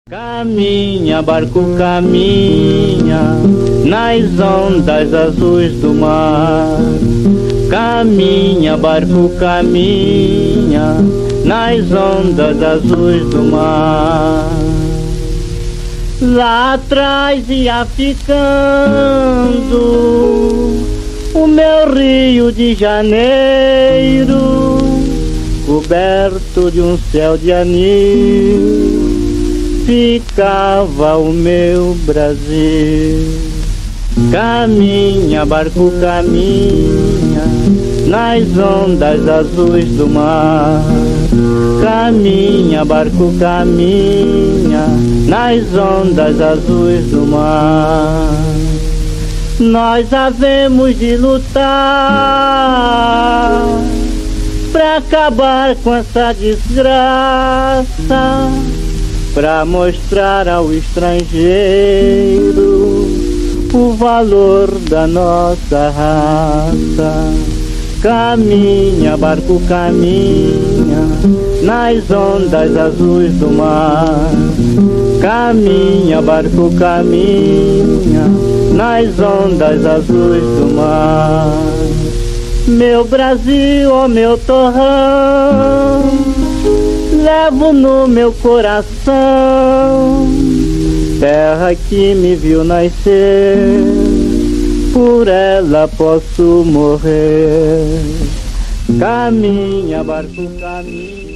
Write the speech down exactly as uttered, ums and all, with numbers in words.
Caminha, barco, caminha nas ondas azuis do mar. Caminha, barco, caminha nas ondas azuis do mar. Lá atrás ia ficando o meu Rio de Janeiro, coberto de um céu de anil. Ficava o meu Brasil. Caminha, barco, caminha nas ondas azuis do mar. Caminha, barco, caminha nas ondas azuis do mar. Nós havemos de lutar pra acabar com essa desgraça, pra mostrar ao estrangeiro o valor da nossa raça. Caminha, barco, caminha nas ondas azuis do mar. Caminha, barco, caminha nas ondas azuis do mar. Meu Brasil, ó meu torrão, levo no meu coração, terra que me viu nascer, por ela posso morrer. Caminha, barco, caminha.